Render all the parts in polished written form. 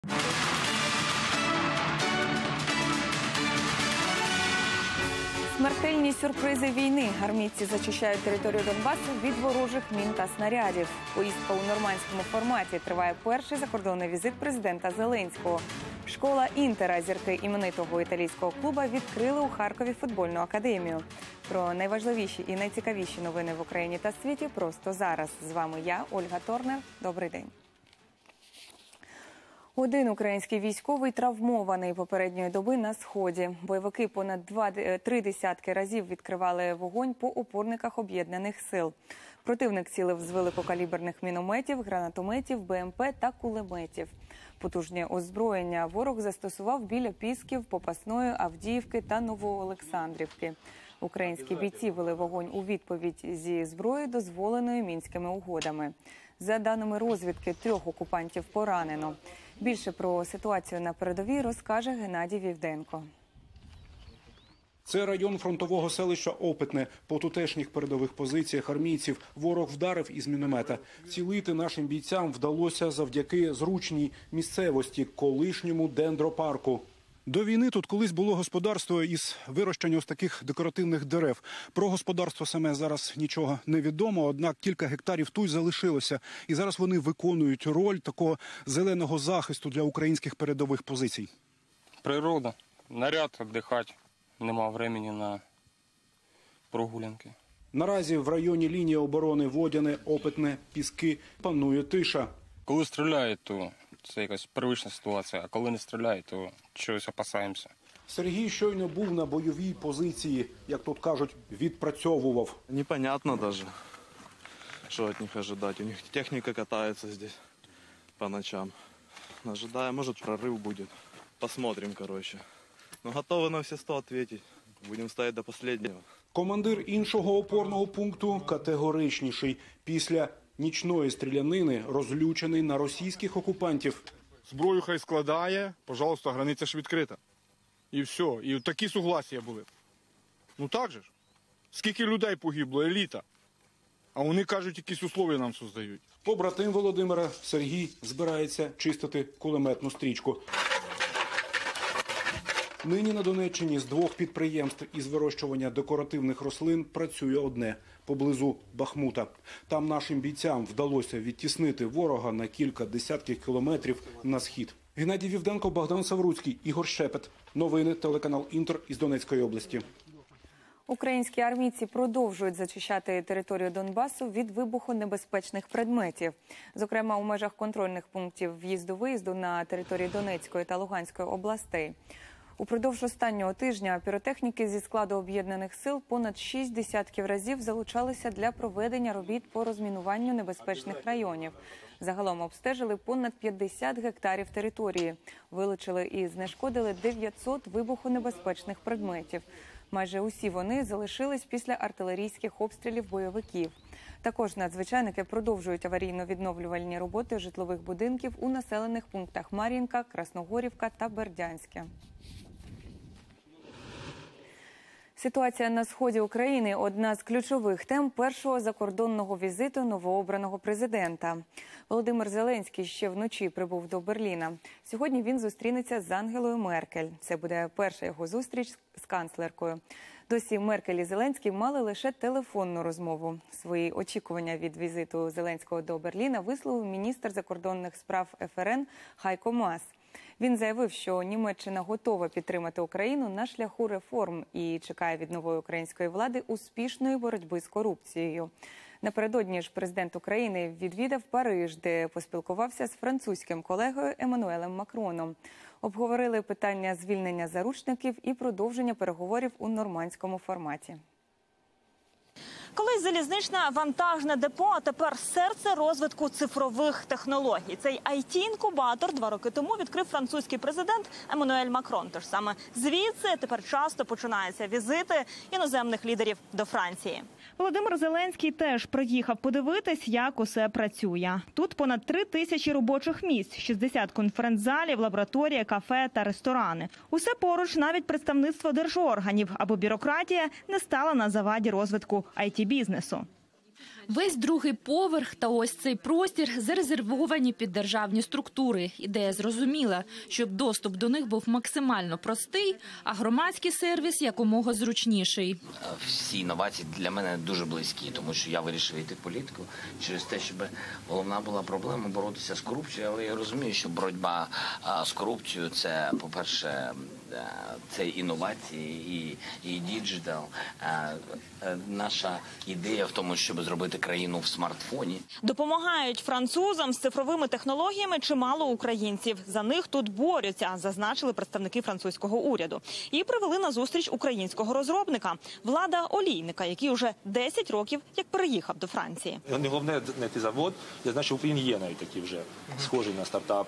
Смертельні сюрпризи війни. Армійці зачищають територію Донбасу від ворожих мін та снарядів. Поїздка у нормандському форматі. Триває перший закордонний візит президента Зеленського. Школа Інтера, зірки іменитого італійського клуба, відкрили у Харкові футбольну академію. Про найважливіші і найцікавіші новини в Україні та світі просто зараз. З вами я, Ольга Торнер. Добрий день. Один український військовий травмований попередньої доби на Сході. Бойовики понад 3 десятки разів відкривали вогонь по опорниках об'єднаних сил. Противник цілив з великокаліберних мінометів, гранатометів, БМП та кулеметів. Потужне озброєння ворог застосував біля Пісків, Попасної, Авдіївки та Новоолександрівки. Українські бійці вели вогонь у відповідь зі зброї, дозволеної Мінськими угодами. За даними розвідки, 3 окупантів поранено. Більше про ситуацію на передовій розкаже Геннадій Вівденко. Це район фронтового селища Опитне. По тутешніх передових позиціях армійців ворог вдарив із міномета. Цілити нашим бійцям вдалося завдяки зручній місцевості – колишньому дендропарку. До війни тут колись було господарство із вирощення ось таких декоративних дерев. Про господарство саме зараз нічого не відомо, однак кілька гектарів тут залишилося. І зараз вони виконують роль такого зеленого захисту для українських передових позицій. Природа, наряд, віддихати. Нема времени на прогулянки. Наразі в районі лінії оборони Водяне, Опитне, Піски панує тиша. Коли стріляють, то це якась первична ситуація, а коли не стріляють, то чогось опасаємося. Сергій щойно був на бойовій позиції, як тут кажуть, відпрацьовував. Непонятно даже, що від них очікувати. У них техніка катається тут по ночам. Ожидаем, может прорыв будет. Посмотрим, короче. Но готовы на все 100 ответить. Будем стоять до последнего. Командир іншого опорного пункту категоричніший. Після нічної стрілянини розлючений на російських окупантів. Зброю хай складає, пожалуйста, границя ж відкрита. І все. І такі сугласія були. Ну так же ж. Скільки людей погибло, еліта. А вони кажуть, якісь условия нам создають. Побратим Володимира Сергій збирається чистити кулеметну стрічку. Нині на Донеччині з 2 підприємств із вирощування декоративних рослин працює одне – поблизу Бахмута. Там нашим бійцям вдалося відтіснити ворога на кілька десятків кілометрів на схід. Геннадій Вівденко, Богдан Савруцький, Ігор Шепет. Новини, телеканал Інтер із Донецької області. Українські армійці продовжують зачищати територію Донбасу від вибухонебезпечних предметів. Зокрема, у межах контрольних пунктів в'їзду-виїзду на території Донецької та Луганської областей. Упродовж останнього тижня піротехніки зі складу об'єднаних сил понад 6 десятків разів залучалися для проведення робіт по розмінуванню небезпечних районів. Загалом обстежили понад 50 гектарів території. Вилучили і знешкодили 900 вибухонебезпечних предметів. Майже усі вони залишились після артилерійських обстрілів бойовиків. Також надзвичайники продовжують аварійно-відновлювальні роботи житлових будинків у населених пунктах Мар'їнка, Красногорівка та Бердянське. Ситуація на сході України – одна з ключових тем першого закордонного візиту новообраного президента. Володимир Зеленський ще вночі прибув до Берліна. Сьогодні він зустрінеться з Ангелою Меркель. Це буде перша його зустріч з канцлеркою. Досі Меркель і Зеленський мали лише телефонну розмову. Свої очікування від візиту Зеленського до Берліна висловив міністр закордонних справ ФРН Хайко Мас. Він заявив, що Німеччина готова підтримати Україну на шляху реформ і чекає від нової української влади успішної боротьби з корупцією. Напередодні ж президент України відвідав Париж, де поспілкувався з французьким колегою Еммануелем Макроном. Обговорили питання звільнення заручників і продовження переговорів у нормандському форматі. Колись залізничне вантажне депо, а тепер серце розвитку цифрових технологій. Цей IT-інкубатор 2 роки тому відкрив французький президент Еммануель Макрон. Тож саме звідси тепер часто починаються візити іноземних лідерів до Франції. Володимир Зеленський теж приїхав подивитись, як усе працює. Тут понад 3000 робочих місць, 60 конференц-залів, лабораторія, кафе та ресторани. Усе поруч, навіть представництво держорганів, аби бюрократія не стала на заваді розвитку IT-бізнесу. Весь другий поверх та ось цей простір зарезервовані під державні структури. Ідея зрозуміла, щоб доступ до них був максимально простий, а громадський сервіс якомога зручніший. Всі інновації для мене дуже близькі, тому що я вирішив йти в політику через те, щоб головна була проблема боротися з корупцією. Але я розумію, що боротьба з корупцією – це, по-перше, це інновації і діджитал. Наша ідея в тому, щоб зробити країну в смартфоні. Допомагають французам з цифровими технологіями чимало українців. За них тут борються, зазначили представники французького уряду. І привели на зустріч українського розробника Влада Олійника, який уже 10 років як переїхав до Франції. Не головне знайти завод. Я знаю, що в Україні є навіть такі вже схожі на стартап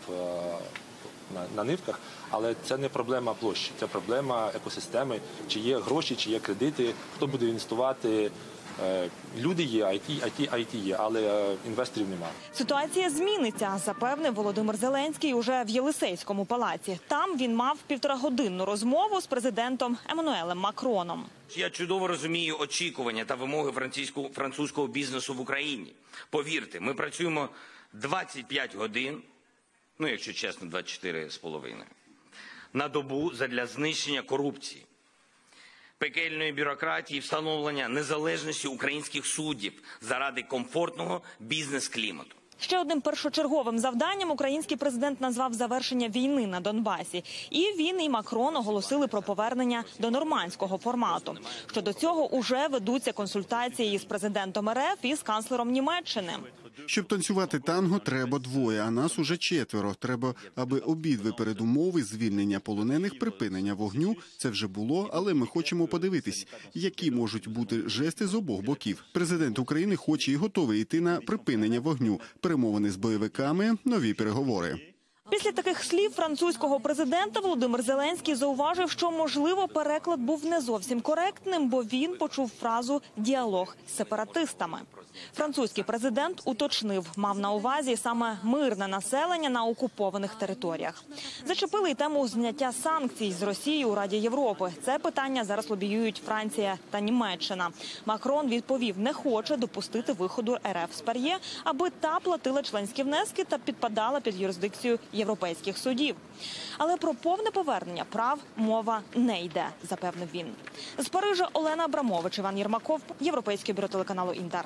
на нивках, але це не проблема площі, це проблема екосистеми, чи є гроші, чи є кредити, хто буде інвестувати. Люди є, IT є, але інвесторів немає. Ситуація зміниться, запевнив Володимир Зеленський уже в Єлисейському палаці. Там він мав 1,5-годинну розмову з президентом Еммануелем Макроном. Я чудово розумію очікування та вимоги французького бізнесу в Україні. Повірте, ми працюємо 25 годин, якщо чесно, 24,5, на добу задля знищення корупції, пекельної бюрократії, встановлення незалежності українських суддів заради комфортного бізнес-клімату. Ще одним першочерговим завданням український президент назвав завершення війни на Донбасі. І він, і Макрон оголосили про повернення до нормандського формату. Щодо цього уже ведуться консультації із президентом РФ і з канцлером Німеччини. Щоб танцювати танго, треба двоє, а нас уже 4. Треба, аби обидві передумови звільнення полонених, припинення вогню – це вже було, але ми хочемо подивитись, які можуть бути жести з обох боків. Президент України хоче і готовий йти на припинення вогню, перемовини з бойовиками, нові переговори. Після таких слів французького президента Володимир Зеленський зауважив, що, можливо, переклад був не зовсім коректним, бо він почув фразу «діалог з сепаратистами». Французький президент уточнив, мав на увазі саме мирне населення на окупованих територіях. Зачепили й тему зняття санкцій з Росії у Раді Європи. Це питання зараз лобіюють Франція та Німеччина. Макрон відповів, не хоче допустити виходу РФ з ПАРЄ, аби та платила членські внески та підпадала під юрисдикцію європейських судів. Але про повне повернення прав мова не йде, запевнив він. З Парижа Олена Абрамович, Іван Єрмаков, Європейське бюро телеканалу «Інтер».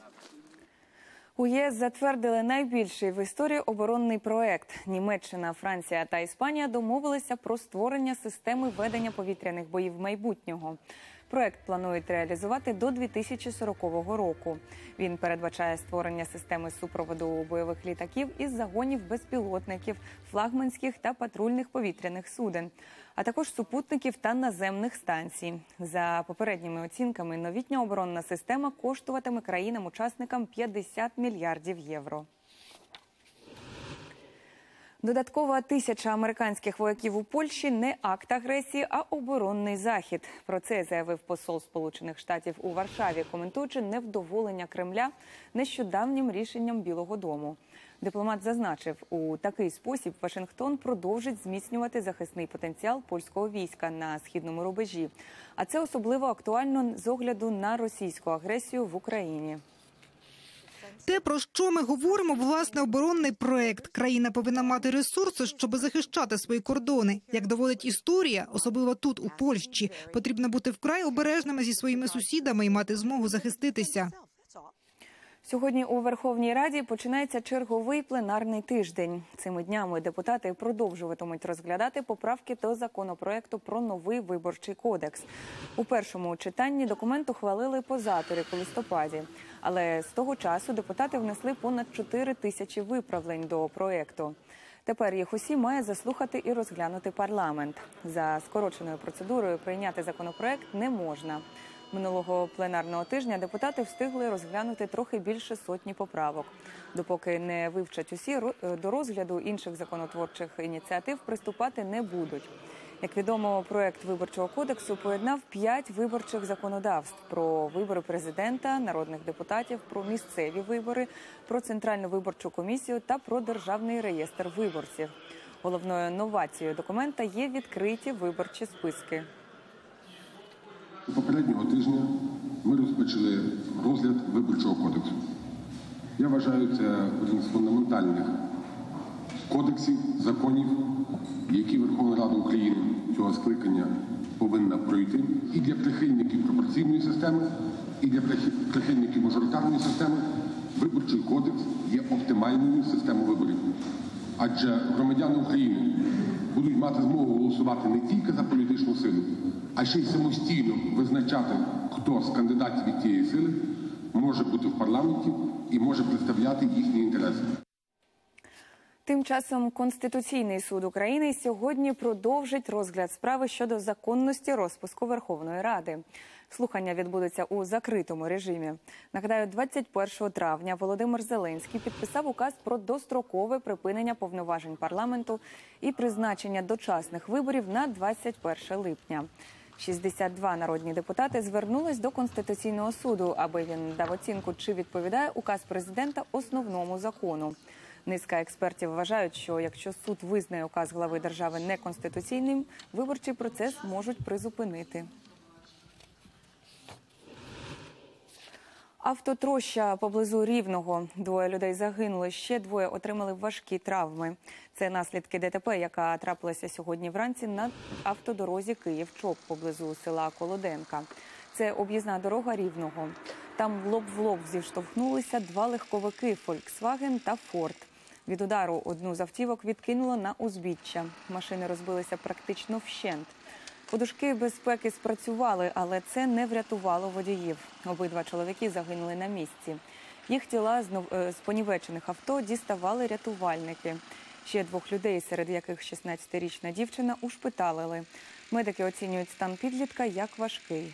У ЄС затвердили найбільший в історії оборонний проект. Німеччина, Франція та Іспанія домовилися про створення системи ведення повітряних боїв майбутнього. Проект планують реалізувати до 2040 року. Він передбачає створення системи супроводу бойових літаків із загонів безпілотників, флагманських та патрульних повітряних суден, а також супутників та наземних станцій. За попередніми оцінками, новітня оборонна система коштуватиме країнам-учасникам 50 мільярдів євро. Додаткова 1000 американських вояків у Польщі – не акт агресії, а оборонний захід. Про це заявив посол Сполучених Штатів у Варшаві, коментуючи невдоволення Кремля нещодавнім рішенням Білого дому. Дипломат зазначив, у такий спосіб Вашингтон продовжить зміцнювати захисний потенціал польського війська на східному рубежі. А це особливо актуально з огляду на російську агресію в Україні. Те, про що ми говоримо, власне, оборонний проект. Країна повинна мати ресурси, щоб захищати свої кордони. Як доводить історія, особливо тут, у Польщі, потрібно бути вкрай обережними зі своїми сусідами і мати змогу захиститися. Сьогодні у Верховній Раді починається черговий пленарний тиждень. Цими днями депутати продовжуватимуть розглядати поправки до законопроекту про новий виборчий кодекс. У першому читанні документ ухвалили позаторік у листопаді. Але з того часу депутати внесли понад 4 тисячі виправлень до проекту. Тепер їх усі має заслухати і розглянути парламент. За скороченою процедурою прийняти законопроект не можна. Минулого пленарного тижня депутати встигли розглянути трохи більше сотні поправок. Допоки не вивчать усі, до розгляду інших законотворчих ініціатив приступати не будуть. Як відомо, проект Виборчого кодексу поєднав 5 виборчих законодавств – про вибори президента, народних депутатів, про місцеві вибори, про Центральну виборчу комісію та про Державний реєстр виборців. Головною новацією документа є відкриті виборчі списки. Попереднього тижня ми розпочали розгляд Виборчого кодексу. Я вважаю, це один з фундаментальних кодексів, законів, які Верховна Рада України цього скликання повинна пройти і для прихильників пропорційної системи, і для прихильників мажоритарної системи. Виборчий кодекс є оптимальною системою виборів. Адже громадяни України будуть мати змогу голосувати не тільки за політичну силу, а ще й самостійно визначати, хто з кандидатів від тієї сили може бути в парламенті і може представляти їхні інтереси. Тим часом Конституційний суд України сьогодні продовжить розгляд справи щодо законності розпуску Верховної Ради. Слухання відбудуться у закритому режимі. Нагадаю, 21 травня Володимир Зеленський підписав указ про дострокове припинення повноважень парламенту і призначення дочасних виборів на 21 липня. 62 народні депутати звернулись до Конституційного суду, аби він дав оцінку, чи відповідає указ президента основному закону. Низка експертів вважають, що якщо суд визнає указ глави держави неконституційним, виборчий процес можуть призупинити. Автотроща поблизу Рівного. 2 людей загинули, ще 2 отримали важкі травми. Це наслідки ДТП, яка трапилася сьогодні вранці на автодорозі Київ-Чоп поблизу села Колоденка. Це об'їзна дорога Рівного. Там лоб в лоб зіштовхнулися 2 легковики «Фольксваген» та «Форд». Від удару одну з автівок відкинуло на узбіччя. Машини розбилися практично вщент. Подушки безпеки спрацювали, але це не врятувало водіїв. Обидва чоловіки загинули на місці. Їх тіла з понівечених авто діставали рятувальники. Ще 2 людей, серед яких 16-річна дівчина, ушпиталили. Медики оцінюють стан підлітка як важкий.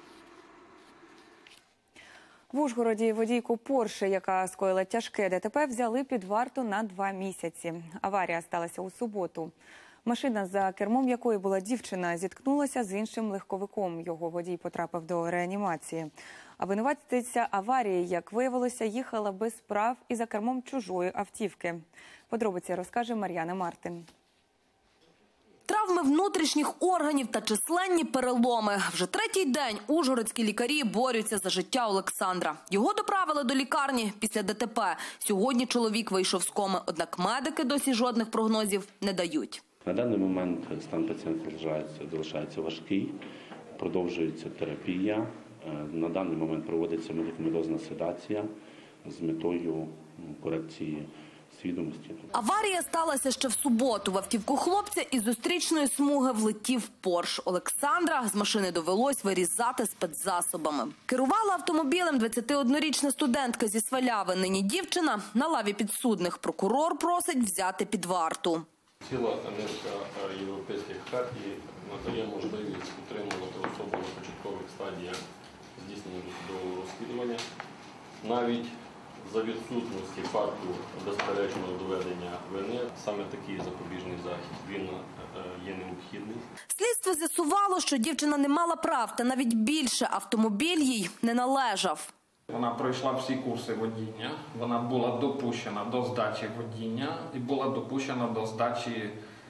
В Ужгороді водійку «Порше», яка скоїла тяжке ДТП, взяли під варту на 2 місяці. Аварія сталася у суботу. Машина, за кермом якої була дівчина, зіткнулася з іншим легковиком. Його водій потрапив до реанімації. А винуватиця аварії, як виявилося, їхала без прав і за кермом чужої автівки. Подробиці розкаже Мар'яна Мартин. Травми внутрішніх органів та численні переломи. Вже 3-й день ужгородські лікарі борються за життя Олександра. Його доправили до лікарні після ДТП. Сьогодні чоловік вийшов з коми, однак медики досі жодних прогнозів не дають. На даний момент стан пацієнта залишається важкий, продовжується терапія. На даний момент проводиться медикаментозна седація з метою корекції свідомості. Аварія сталася ще в суботу. В автівку хлопця із зустрічної смуги влетів Порш. Олександра з машини довелось вирізати спецзасобами. Керувала автомобілем 21-річна студентка зі Сваляви. Нині дівчина на лаві підсудних. Прокурор просить взяти під варту. Ціла низка європейських хартій надає можливість утримувати особу на початкових стадіях здійснення досудового розслідування. Навіть за відсутності факту безперечного доведення вини, саме такий запобіжний захід, він є необхідний. Слідство з'ясувало, що дівчина не мала прав, та навіть більше, автомобіль їй не належав. Вона пройшла всі курси водіння, вона була допущена до здачі водіння і була допущена до здачі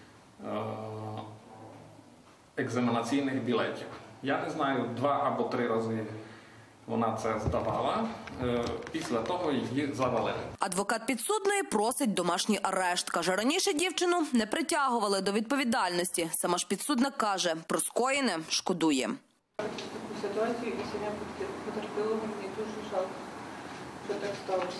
екзаменаційних білетів. Я не знаю, 2 або 3 рази вона це здавала, після того її завалили. Адвокат підсудної просить домашній арешт. Каже, раніше дівчину не притягували до відповідальності. Сама ж підсудна каже, про скоєне шкодує. Ситуацію і сім'я потерпілого мені дуже жалко, що так сталося.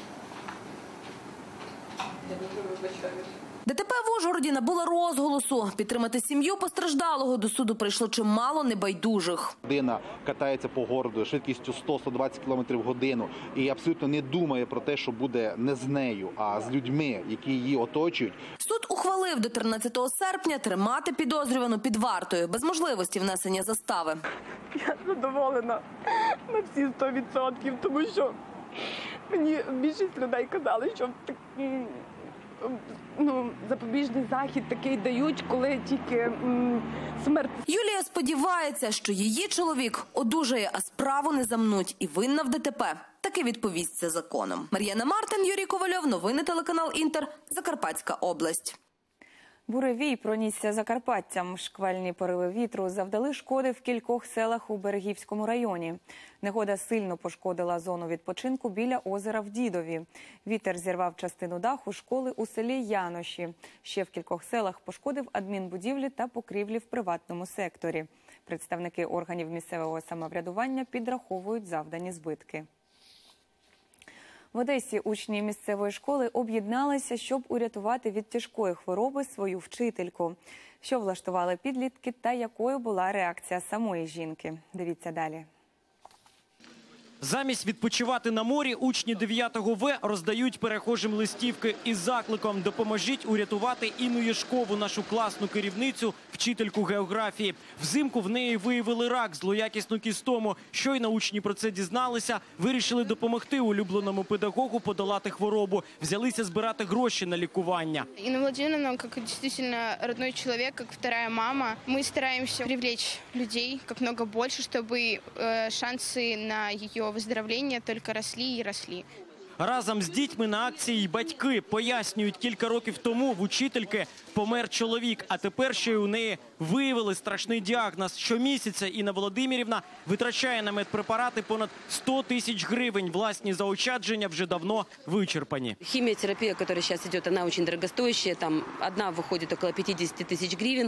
Я дуже вибачаюся. ДТП в Ужгороді набуло розголосу. Підтримати сім'ю постраждалого до суду прийшло чимало небайдужих. Людина катається по городу швидкістю 100-120 км в годину і абсолютно не думає про те, що буде не з нею, а з людьми, які її оточують. Суд ухвалив до 13 серпня тримати підозрювану під вартою, без можливості внесення застави. Я задоволена на всі 100%, тому що мені більшість людей казали, що запобіжний захід такий дають, коли тільки смерть. Юлія сподівається, що її чоловік одужає, а справу не замнуть. І винна в ДТП таки відповісться законом. Мар'яна Мартин, Юрій Ковальов. Новини телеканал «Інтер». Закарпатська область. Буревій пронісся Закарпаттям. Шквальні пориви вітру завдали шкоди в кількох селах у Берегівському районі. Негода сильно пошкодила зону відпочинку біля озера в Дідові. Вітер зірвав частину даху школи у селі Яноші. Ще в кількох селах пошкодив адмінбудівлі та покрівлі в приватному секторі. Представники органів місцевого самоврядування підраховують завдані збитки. В Одесі учні місцевої школи об'єдналися, щоб урятувати від тяжкої хвороби свою вчительку. Що влаштували підлітки та якою була реакція самої жінки? Дивіться далі. Замість відпочивати на морі учні 9-го В роздають перехожим листівки із закликом «Допоможіть урятувати Інну Яшкову, нашу класну керівницю, вчительку географії». Взимку в неї виявили рак, злоякісну кістому. Щойно учні про це дізналися, вирішили допомогти улюбленому педагогу подолати хворобу. Взялися збирати гроші на лікування. Инна Владимировна, как действительно родной человек, как вторая мама, мы стараемся привлечь людей как много больше, чтобы шансы на ее выздоровление только росли и росли. Разом з дітьми на акції й батьки пояснюють, кілька років тому в учительки помер чоловік, а тепер ще й у неї виявили страшний діагноз. Щомісяця Інна Володимирівна витрачає на медпрепарати понад 100 тисяч гривень. Власні заощадження вже давно вичерпані. Химиотерапия, которая сейчас идет, она очень дорогостоящая. Там одна выходит около 50 тысяч гривен.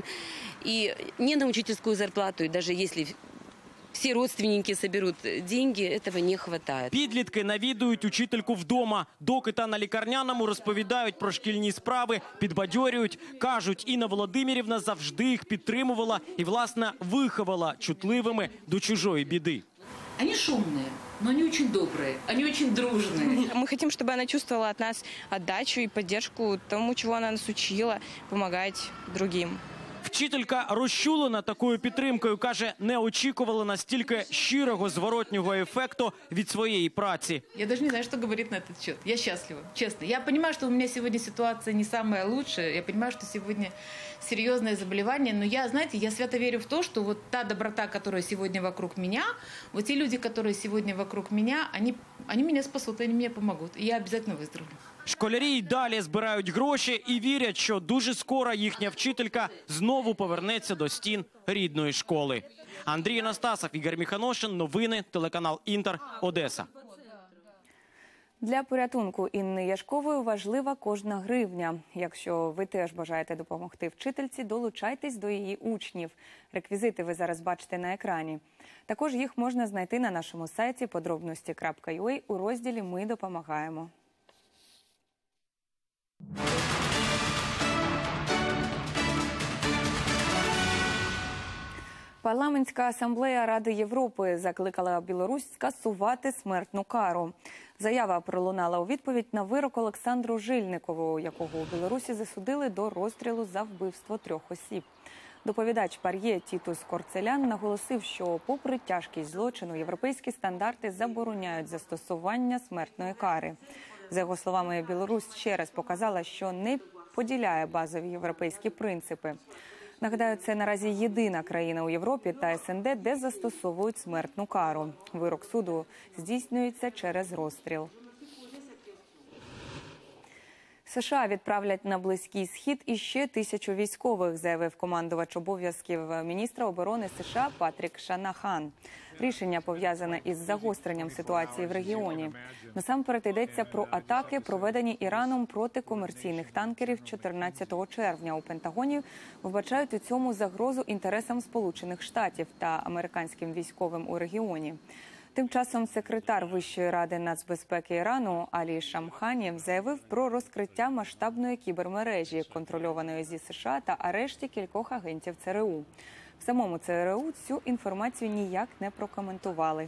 И не на учительскую зарплату, и даже если всі родственники соберуть деньги, цього не вистачає. Підлітки навідують учительку вдома. Доки та на лікарняному розповідають про шкільні справи, підбадьорюють. Кажуть, Інна Володимирівна завжди їх підтримувала і, власне, виховала чутливими до чужої біди. Они шумные, но они очень добрые, они очень дружные. Мы хотим, чтобы она чувствовала от нас отдачу и поддержку тому, чего она нас учила, помогать другим. Вчителька розчулена такою підтримкою, каже, не очікувала настільки щирого зворотнього ефекту від своєї праці. Я даже не знаю, что говорить на этот счет. Я счастлива, честно. Я понимаю, что у меня сегодня ситуация не самая лучшая. Я понимаю, что сегодня серьезное заболевание. Но я, знаете, я свято верю в то, что вот та доброта, которая сегодня вокруг меня, вот те люди, которые сегодня вокруг меня, они меня спасут, они мне помогут. И я обязательно выздоровлю. Школярі й далі збирають гроші і вірять, що дуже скоро їхня вчителька знову повернеться до стін рідної школи. Андрій Анастасов, Ігор Міханошин, новини, телеканал «Інтер», Одеса. Для порятунку Інни Яшкової важлива кожна гривня. Якщо ви теж бажаєте допомогти вчительці, долучайтесь до її учнів. Реквізити ви зараз бачите на екрані. Також їх можна знайти на нашому сайті podrobnosti.ua у розділі «Ми допомагаємо». Парламентська асамблея Ради Європи закликала Білорусь скасувати смертну кару. Заява пролунала у відповідь на вирок Олександру Жильникову, якого у Білорусі засудили до розстрілу за вбивство 3 осіб. Доповідач ПАРЄ Тітус Корцелян наголосив, що попри тяжкість злочину, європейські стандарти забороняють застосування смертної кари. За його словами, Білорусь ще раз показала, що не поділяє базові європейські принципи. Нагадаю, це наразі єдина країна у Європі та СНД, де застосовують смертну кару. Вирок суду здійснюється через розстріл. США відправлять на Близький Схід іще 1000 військових, заявив командувач обов'язків міністра оборони США Патрік Шанахан. Рішення пов'язане із загостренням ситуації в регіоні. Насамперед йдеться про атаки, проведені Іраном проти комерційних танкерів 14 червня. У Пентагоні вбачають у цьому загрозу інтересам Сполучених Штатів та американським військовим у регіоні. Тим часом секретар Вищої ради нацбезпеки Ірану Алі Шамхані заявив про розкриття масштабної кібермережі, контрольованої зі США, та арешті кількох агентів ЦРУ. В самому ЦРУ цю інформацію ніяк не прокоментували.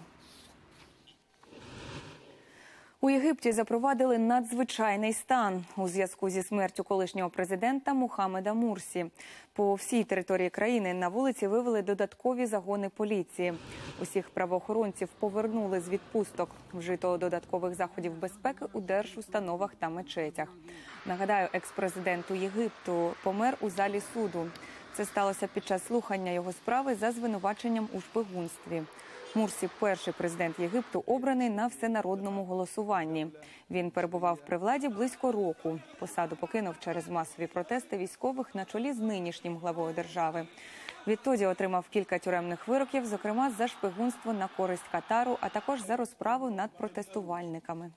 У Єгипті запровадили надзвичайний стан у зв'язку зі смертю колишнього президента Мухаммеда Мурсі. По всій території країни на вулиці вивели додаткові загони поліції. Усіх правоохоронців повернули з відпусток. Вжито додаткових заходів безпеки у держустановах та мечетях. Нагадаю, екс-президенту Єгипту помер у залі суду. Це сталося під час слухання його справи за звинуваченням у шпигунстві. Мурсі – перший президент Єгипту, обраний на всенародному голосуванні. Він перебував при владі близько року. Посаду покинув через масові протести військових на чолі з нинішнім главою держави. Відтоді отримав кілька тюремних вироків, зокрема за шпигунство на користь Катару, а також за розправу над протестувальниками.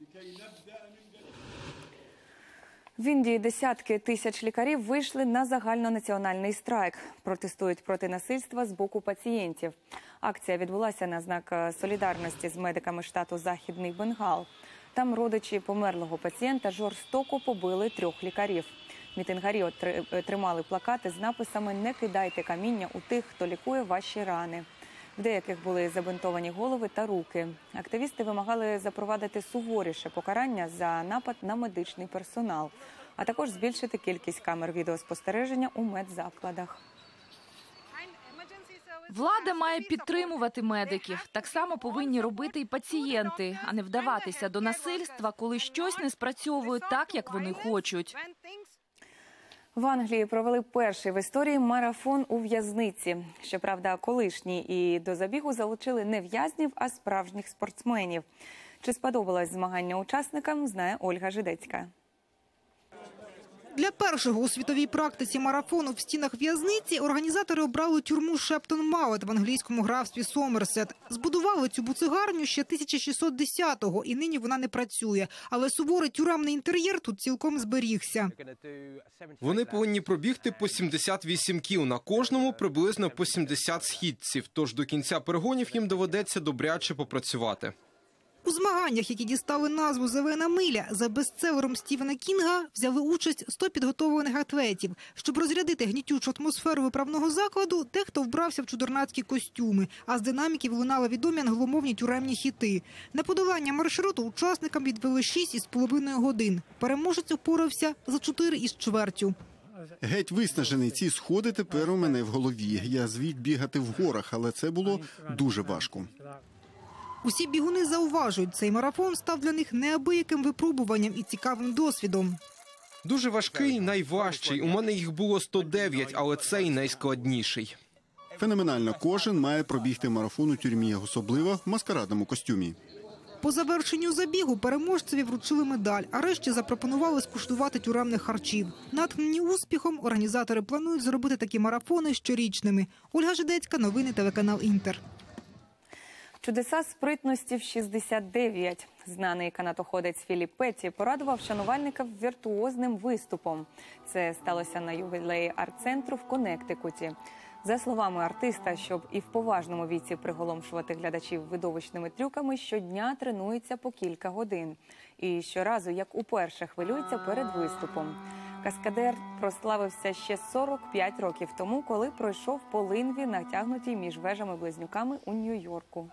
В Індії десятки тисяч лікарів вийшли на загальнонаціональний страйк. Протестують проти насильства з боку пацієнтів. Акція відбулася на знак солідарності з медиками штату Західний Бенгал. Там родичі померлого пацієнта жорстоко побили 3 лікарів. Мітингарі тримали плакати з написами «Не кидайте каміння у тих, хто лікує ваші рани». В деяких були забинтовані голови та руки. Активісти вимагали запровадити суворіше покарання за напад на медичний персонал, а також збільшити кількість камер відеоспостереження у медзакладах. Влада має підтримувати медиків. Так само повинні робити і пацієнти, а не вдаватися до насильства, коли щось не спрацьовує так, як вони хочуть. В Англії провели перший в історії марафон у в'язниці. Щоправда, колишні і до забігу залучили не в'язнів, а справжніх спортсменів. Чи сподобалось змагання учасникам, знає Ольга Жидецька. Для першого у світовій практиці марафону в стінах в'язниці організатори обрали тюрму Шептон-Малет в англійському графстві Сомерсет. Збудували цю буцегарню ще 1610-го, і нині вона не працює. Але суворий тюремний інтер'єр тут цілком зберігся. Вони повинні пробігти по 78 кіл, на кожному приблизно по 70 східців. Тож до кінця перегонів їм доведеться добряче попрацювати. У змаганнях, які дістали назву «Зелена миля», за бестселером Стівена Кінга взяли участь 100 підготовлених атлетів. Щоб розрядити гнітючу атмосферу виправного закладу, дехто вбрався в чудернацькі костюми, а з динаміків лунали відомі англомовні тюремні хіти. На подолання маршруту учасникам відвели 6,5 годин. Переможець упорався за 4,25. Геть виснажений, ці сходи тепер у мене в голові. Я звик бігати в горах, але це було дуже важко. Усі бігуни зауважують, цей марафон став для них неабияким випробуванням і цікавим досвідом. Дуже важкий, найважчий. У мене їх було 109, але цей найскладніший. Феноменально, кожен має пробігти марафон у тюрмі, особливо в маскарадному костюмі. По завершенню забігу переможцеві вручили медаль, а решті запропонували скуштувати тюремних харчів. Натхнені успіхом, організатори планують зробити такі марафони щорічними. Ольга Жидецька, новини, телеканал «Інтер». Чудеса спритності в 69. Знаний канатоходець Філіп Петті порадував шанувальників віртуозним виступом. Це сталося на ювілеї арт-центру в Коннектикуті. За словами артиста, щоб і в поважному віці приголомшувати глядачів видовищними трюками, щодня тренується по кілька годин. І щоразу, як уперше, хвилюється перед виступом. Каскадер прославився ще 45 років тому, коли пройшов по линві, натягнутій між вежами-близнюками у Нью-Йорку.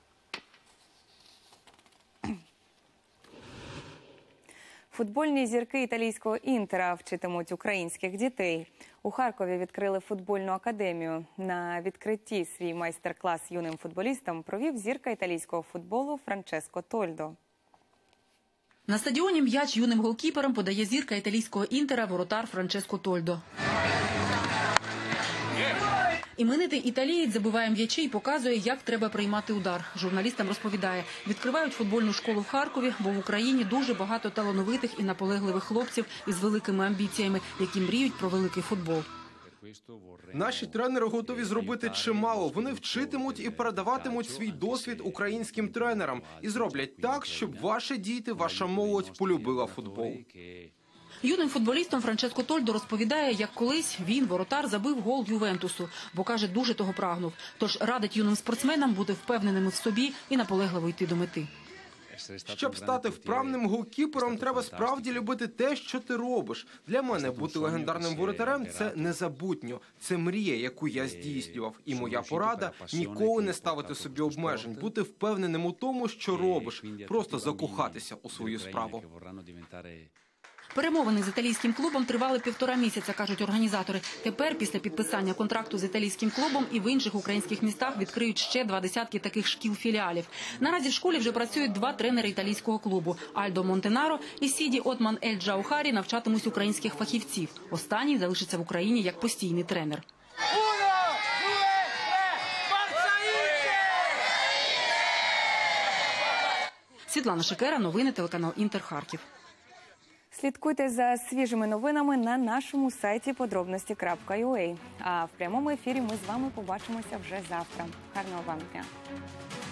Футбольні зірки італійського «Інтера» вчитимуть українських дітей. У Харкові відкрили футбольну академію. На відкритті свій майстер-клас юним футболістам провів зірка італійського футболу Франческо Тольдо. На стадіоні м'яч юним голкіперам подає зірка італійського «Інтера» воротар Франческо Тольдо. Іменитий італієць забиває м'ячі і показує, як треба приймати удар. Журналістам розповідає, відкривають футбольну школу в Харкові, бо в Україні дуже багато талановитих і наполегливих хлопців із великими амбіціями, які мріють про великий футбол. Наші тренери готові зробити чимало. Вони вчитимуть і передаватимуть свій досвід українським тренерам. І зроблять так, щоб ваші діти, ваша молодь полюбила футбол. Юним футболістом Франческо Тольдо розповідає, як колись він, воротар, забив гол Ювентусу, бо, каже, дуже того прагнув. Тож радить юним спортсменам бути впевненими в собі і наполегливо йти до мети. Щоб стати вправним голкіпером, треба справді любити те, що ти робиш. Для мене бути легендарним воротарем – це незабутньо. Це мрія, яку я здійснював. І моя порада – ніколи не ставити собі обмежень, бути впевненим у тому, що робиш, просто закохатися у свою справу. Перемовини з італійським клубом тривали 1,5 місяця, кажуть організатори. Тепер, після підписання контракту з італійським клубом, і в інших українських містах відкриють ще 20 таких шкіл-філіалів. Наразі в школі вже працюють 2 тренери італійського клубу – Альдо Монтенаро і Сіді Отман Ель Джаухарі навчатимуть українських фахівців. Останній залишиться в Україні як постійний тренер. Світлана Шикера, новини, телеканал «Інтер», Харків. Слідкуйте за свіжими новинами на нашому сайті podrobnosti.ua. А в прямому ефірі ми з вами побачимося вже завтра. Гарного вам дня!